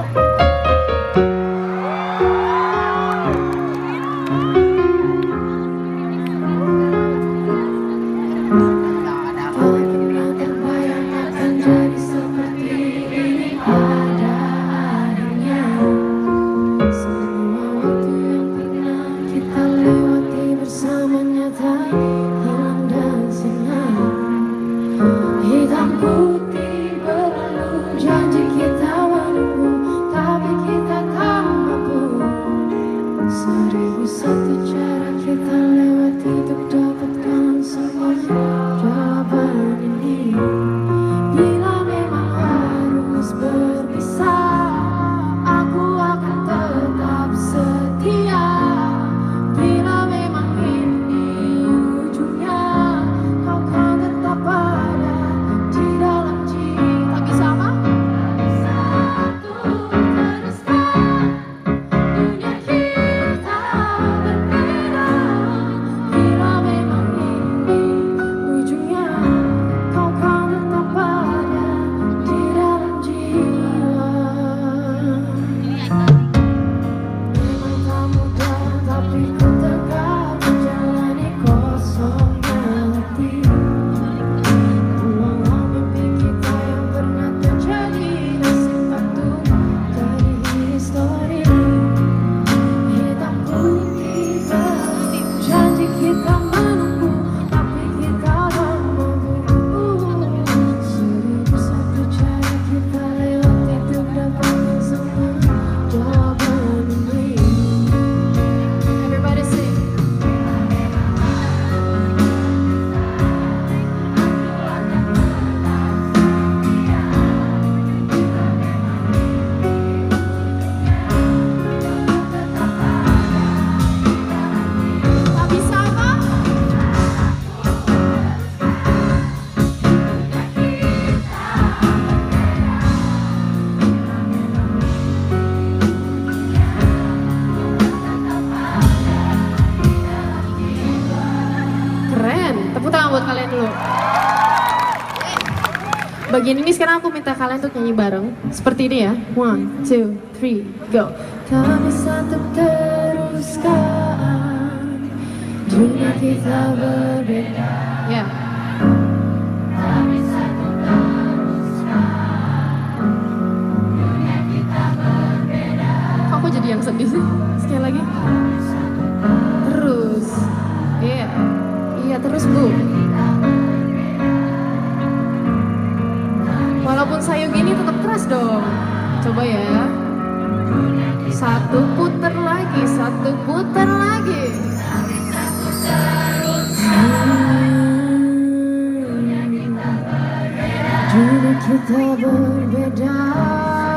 Bagian ini sekarang aku minta kalian untuk nyanyi bareng seperti ini ya. 1, 2, 3, go. Tak bisa untuk teruskan, dunia kita berbeda. Ya. Tak bisa untuk teruskan, dunia kita berbeda. Kok aku jadi yang sedih sih? Sekali lagi. Terus. Iya. Iya terus Bu. Walaupun sayu gini tetap keras dong. Coba ya. Satu putar lagi, satu putar lagi. Dunia kita berbeda.